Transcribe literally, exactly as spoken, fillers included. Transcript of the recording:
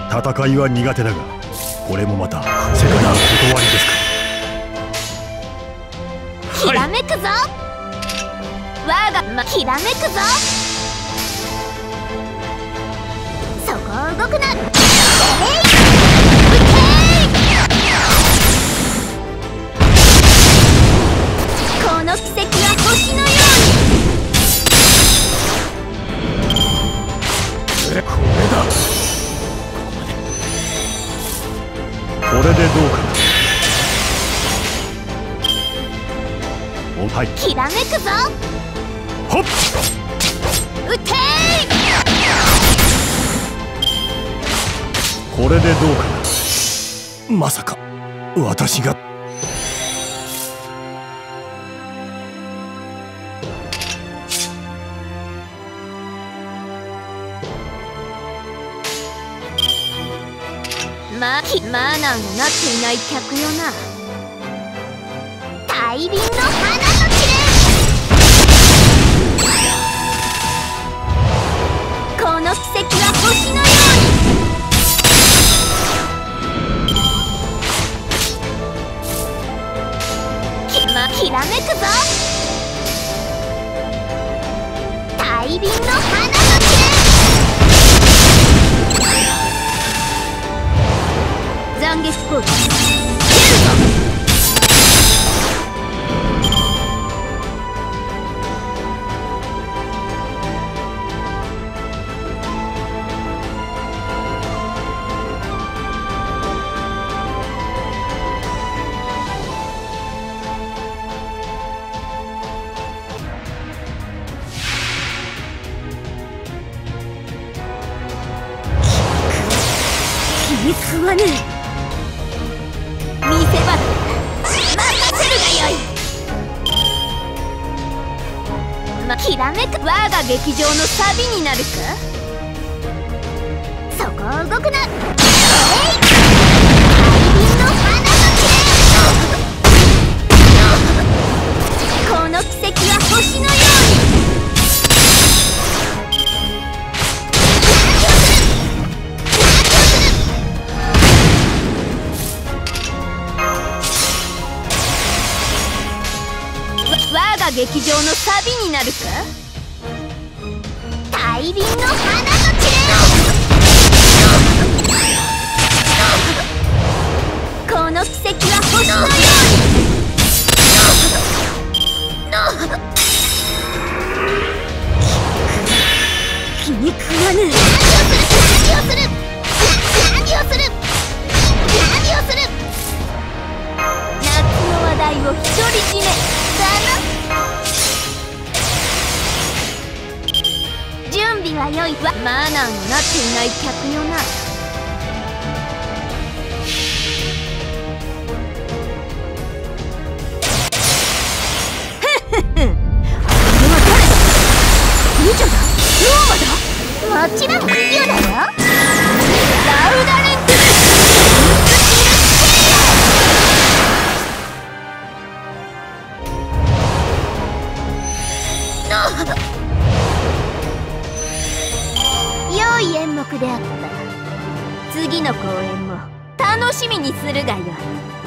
戦いは苦手だが、これもまたせかなる断りですか。 ひらめくぞ、我が、ま、ひらめくぞ。そこを動くな。えい、この奇跡は星のように。これだ。これでどうかな。おはい。 ひらめくぞ。 ほっ。 撃てー。 これでどうかな。まさか私が。 まあ、マナーのなっていない客よな。大輪の花の散れ。この奇跡は星のように。ひ、ま、ひらめくぞ。大輪の花の散れ。懺悔スポーツ出るぞ。気に食わねえ。見せ場だ。任せるがよい。ま、ひらめく。我が劇場のサビになるか。そこを動くな。えい、大輪の花の散れ。この奇跡は星のように。我が劇場のサビになるか。大輪の花の散れ。この奇跡は星のように。気に食わぬ。何をする。何をする。何をする。何をする。夏の話題を独り占めだな。準備は良いわ。マナーのなっていない客よな。ふっふっふ。これは誰だ。ムチャだ。ローマだ。もちろんユだよ。ラウダレンテ。良い演目であった。次の公演も楽しみにするがよい。